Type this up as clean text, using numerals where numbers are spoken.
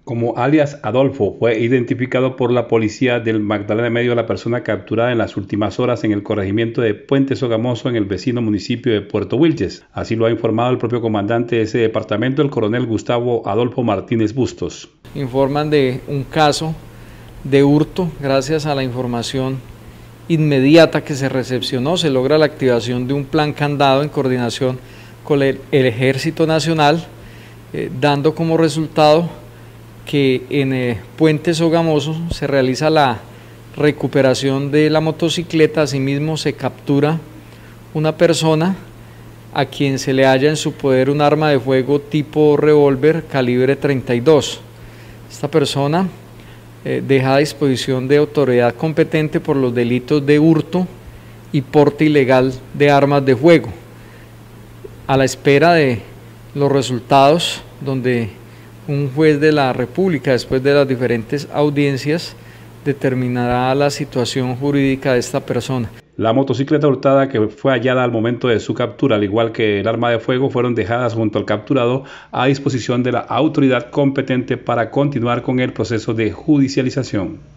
Como alias Adolfo, fue identificado por la policía del Magdalena Medio la persona capturada en las últimas horas en el corregimiento de Puente Sogamoso en el vecino municipio de Puerto Wilches. Así lo ha informado el propio comandante de ese departamento, el coronel Gustavo Adolfo Martínez Bustos. Informan de un caso de hurto. Gracias a la información inmediata que se recepcionó, se logra la activación de un plan candado en coordinación con el Ejército Nacional, dando como resultado que en Puente Sogamoso se realiza la recuperación de la motocicleta. Asimismo se captura una persona a quien se le halla en su poder un arma de fuego tipo revólver calibre 32. Esta persona deja a disposición de autoridad competente por los delitos de hurto y porte ilegal de armas de fuego. A la espera de los resultados, donde un juez de la República, después de las diferentes audiencias, determinará la situación jurídica de esta persona. La motocicleta hurtada, que fue hallada al momento de su captura, al igual que el arma de fuego, fueron dejadas junto al capturado a disposición de la autoridad competente para continuar con el proceso de judicialización.